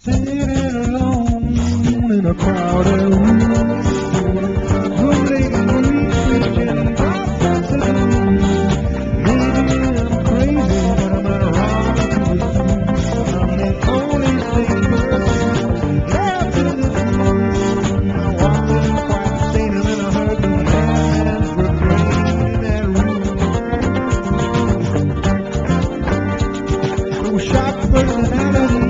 Standing alone in a crowded room, rolling weeping in dark afternoon. Maybe I'm crazy, but I'm not wrong. I'm the only sane person left in this room. I walked in quite sane and then I heard the man's refrain in that room. It was sharp personality.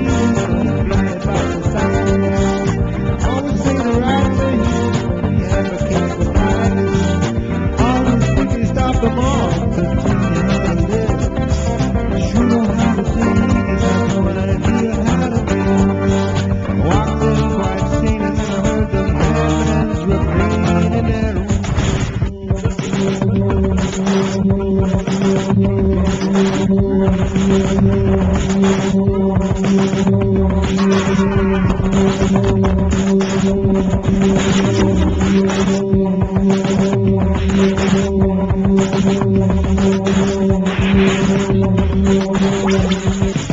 Thank you.